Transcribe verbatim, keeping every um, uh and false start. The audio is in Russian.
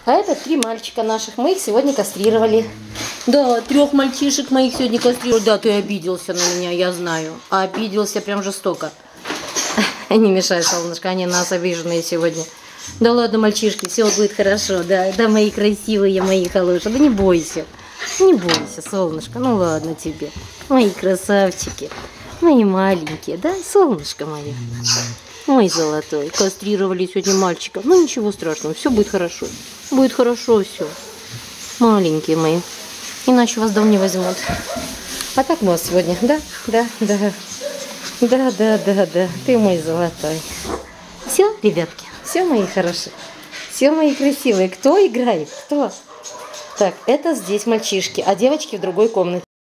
А это три мальчика наших. Мы их сегодня кастрировали. Да, трех мальчишек моих сегодня кастрировали. Да, ты обиделся на меня, я знаю. А обиделся прям жестоко. Не мешай, солнышко, они нас обиженные сегодня. Да ладно, мальчишки, все будет хорошо. Да, да, мои красивые, мои хорошие. Да не бойся. Не бойся, солнышко. Ну ладно тебе. Мои красавчики. Мои маленькие, да, солнышко мое. Мой золотой. Кастрировали сегодня мальчика. Ну ничего страшного, все будет хорошо. Будет хорошо все. Маленькие мои. Иначе вас дом не возьмут. А так мы вас сегодня, да, да, да. Да, да, да, да. Ты мой золотой. Все, ребятки, все мои хорошие. Все мои красивые. Кто играет? Кто? Так, это здесь мальчишки, а девочки в другой комнате.